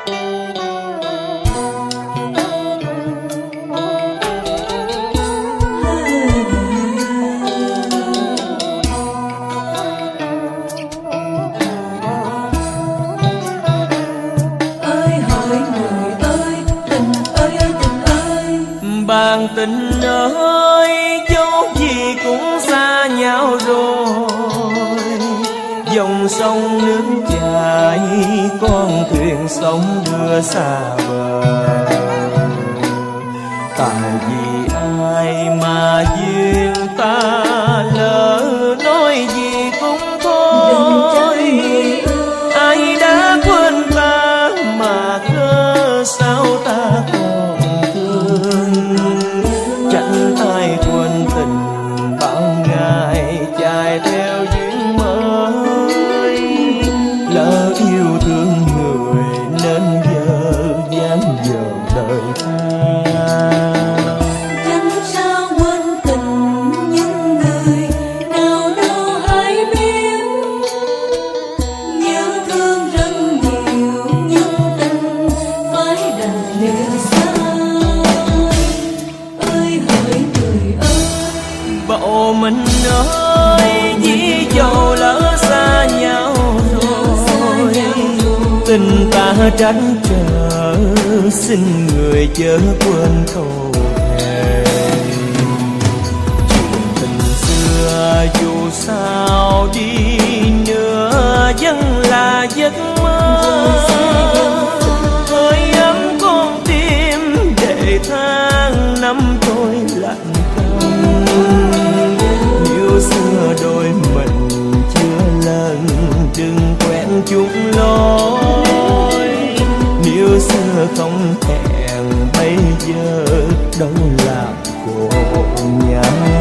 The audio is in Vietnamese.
Bạn tình ơi, dẫu gì cũng xa nhau rồi. Dòng sông nước chảy, con thuyền sóng đưa xa bờ. Tại vì ai mà duyên ta lỡ, nói gì cũng thôi. Ai đã quên ta mà cớ sao ta còn thương. Chẳng ai quên tình bao ngày chạy theo duyên mới. Lỡ yêu thương người nên giờ dám dần đời tha. Chẳng sao quên tình những người nào đâu hay biết. Nhớ thương rất nhiều nhưng tình phải đành lìa xa. Ơi hỡi người ơi, Bầu mình ơi, dĩ dầu lỡ xa nhau rồi. Tình ta tránh trở, xin người chớ quên câu thề. Chuyện tình xưa dù sao đi nữa vẫn là giấc mơ. Hơi ấm con tim để tháng năm trôi lạnh câm. Yêu xưa đôi mình chưa lần, đừng quen chung lối. Nếu xưa không hẹn bây giờ đâu làm khổ nhau.